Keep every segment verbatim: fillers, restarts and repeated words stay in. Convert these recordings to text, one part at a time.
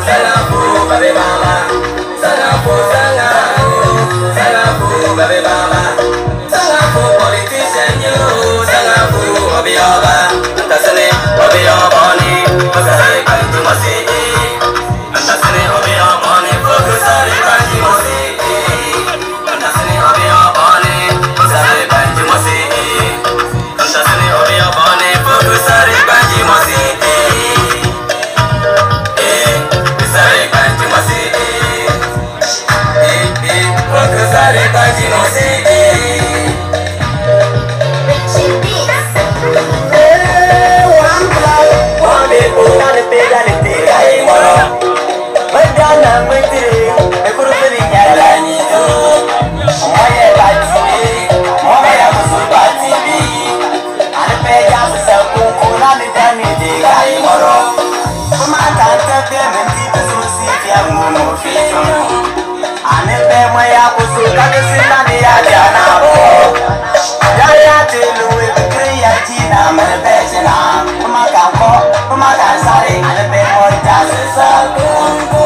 Sangafu, baby mama. Sangafu, sangafu, sangafu, baby mama. Sangafu, politician you. Sangafu, obi oba. Antasene, obi oboni. Masari kanti masi. Antasene, obi oboni. Fokusari kanti masi. Antasene, obi oboni. Masari kanti masi. Antasene, obi oboni. Fokusari kanti masi. Sare kanji no se eh one blood one people na le pega le pega e moro madana mwete e kuru peli nyala ni do moye bati moye ya musu bati bi ale pega sa kunku na le dani de kai moro kuma ta ta be menti besu si ya mu fito ane pe moya kusu kadisina ni ya jana bo ya ya tilu we bikri ya jina mene pechina kuma kampo kuma kansari ane pe moja sisa kungu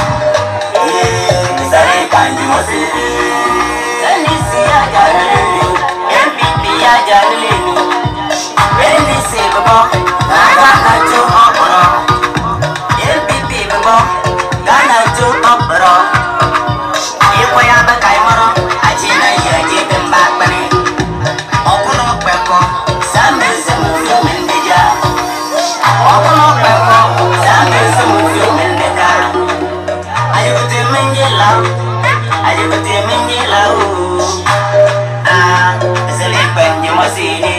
eh sari kanji mosi nisi ya janili M P P ya janili Wendy se babo gana na jo oporo M P P babo gana jo oporo Ipoya ba kai maro ajina ya jibin bakbani Okuno peko same semu mendeja Okuno peko same semu mendeja Ayukote menjela Ayukote menjela Ah sele penye masini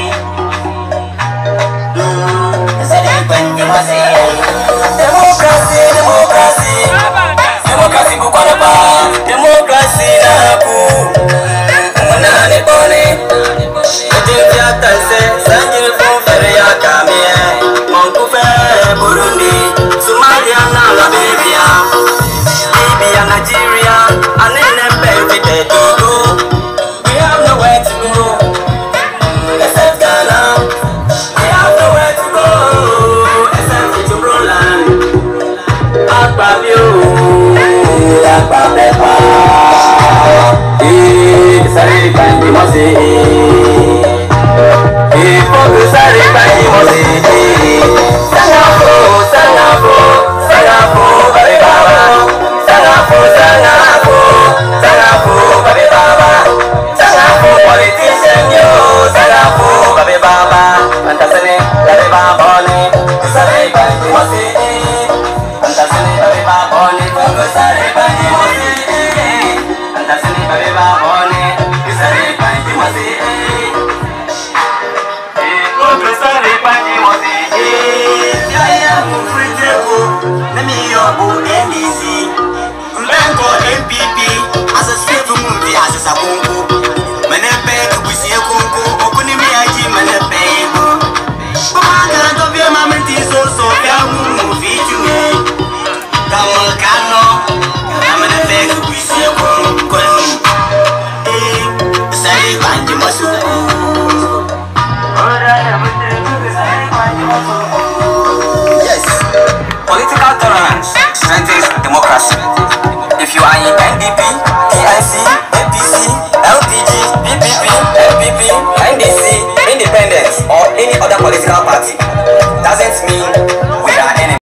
Sele penye masini Demokrasi demokrasi Demokrasi bukwara ba Demokrasi na ku Mwana bone Ejinti atanse Sanjiri fere ya kamie Monkufe Burundi Somalia na Liberia Libya Nigeria Anene benefite Togo We have nowhere to go Except Ghana We have nowhere to go Except Nchumburu land Akpabio Akpabepa Eh, sare kanji mosi Eh, foku sare kanji mosi Sangafo, sangafo, sangafo, babe baba Sangafo, sangafo, sangafo, babe baba Sangafo, politician yo Sangafo, babe baba Antasene, babe baba ni Sare kanji mosi Antasene, babe baba ni Foku sare kanji mosi Antasene, babe baba ni Sare kanji mosi Foku sare kanji mosi Yaya mufriteko Nemi yobu N D C Mbenko M P P Asa sefu mumbi asa sabungu Menepe kubusiye kungu Okuni miyaji menepe ego Kumanga dobye mamenti soso Pya mumu fichume Kama kano Menepe kubusiye kungu Eh Sari kanji mosu Yes, political tolerance strengthens democracy. If you are in N D P, P I C, A P C, L P G, P P P, L P P, N D C, Independence, or any other political party,